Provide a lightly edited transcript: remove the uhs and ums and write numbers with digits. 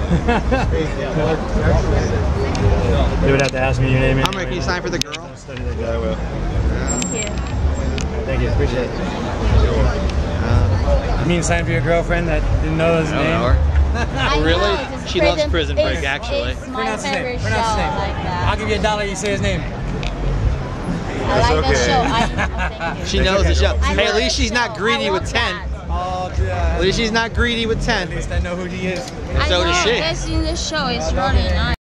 You would have to ask me your name. Amaury, can you sign for the girl? Yeah, I will. Thank you. Thank you, appreciate it. You mean sign for your girlfriend that didn't know his name? Really? She loves Prison Break, actually. It's my Pronounce his name. favorite show. Pronounce his name. Like that. I'll give you $1. You say his name. I like the show. Thank you. She knows the show. I Hey, know at least the she's not show. greedy I with love 10. that. Oh, yeah. At least she's not greedy with 10. At least I know who he is. I So know, does she. it's in the show. It's really nice.